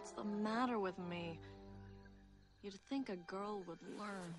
What's the matter with me? You'd think a girl would learn.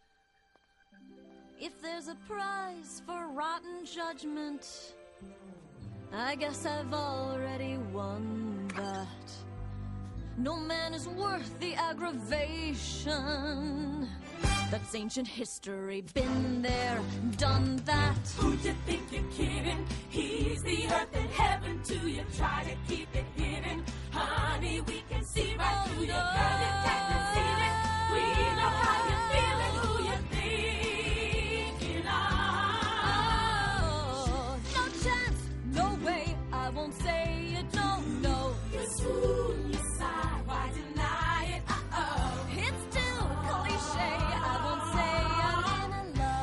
If there's a prize for rotten judgment, I guess I've already won that. No man is worth the aggravation. That's ancient history, been there, done that. Who you think you're kidding? He's the earth and heaven to you. Try to keep it hidden. Honey, we can see right through you. Girl, you can't deceive it. We know how you're feeling, who you're thinking of. No chance, no way, I won't say you don't know. You swoon, you sigh, why deny it? It's too cliche, I won't say I'm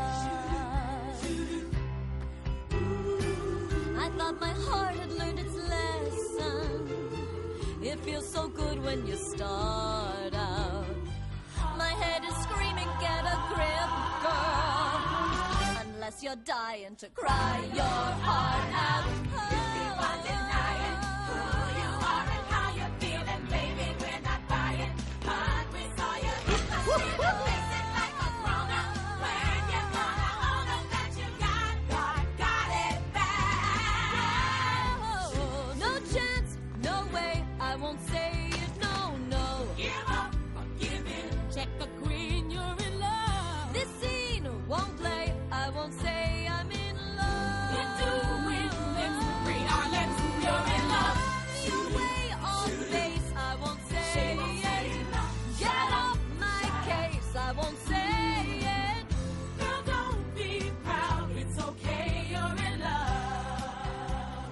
in love. I thought my heart had learned its lesson. It feels so good when you start out. My head is screaming, get a grip, girl. Unless you're dying to cry your heart out. Keep on denying who you are and how you're feeling, baby. We're not buying. But we saw you hit the street and face it like a grown-up. When you're gonna own up that you got it back. No chance, no way, I won't say it, no, no. Give up or give in. Check the green, you're in love. This scene won't play, I won't say I'm in love. You're doing lips, read our lips, you're in love. You way off base, I won't say it. Get off my case, I won't say it. Girl, don't be proud, it's okay, you're in love.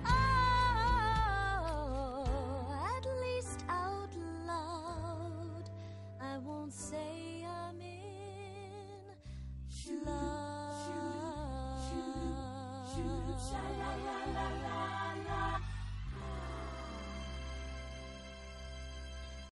Oh, at least out loud, I won't say I'm in love.